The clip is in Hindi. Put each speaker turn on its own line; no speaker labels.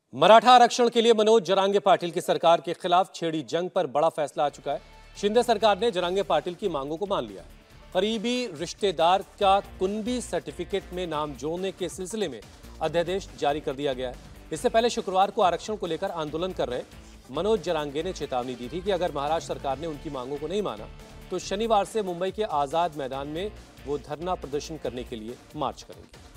मराठा आरक्षण के लिए मनोज जरांगे पाटिल की सरकार के खिलाफ छेड़ी जंग पर बड़ा फैसला आ चुका है। शिंदे सरकार ने जरांगे पाटिल की मांगों को मान लिया। करीबी रिश्तेदार का कुनबी सर्टिफिकेट में नाम जोड़ने के सिलसिले में अध्यादेश जारी कर दिया गया है। इससे पहले शुक्रवार को आरक्षण को लेकर आंदोलन कर रहे मनोज जरांगे ने चेतावनी दी थी कि अगर महाराष्ट्र सरकार ने उनकी मांगों को नहीं माना तो शनिवार से मुंबई के आजाद मैदान में वो धरना प्रदर्शन करने के लिए मार्च करेंगे।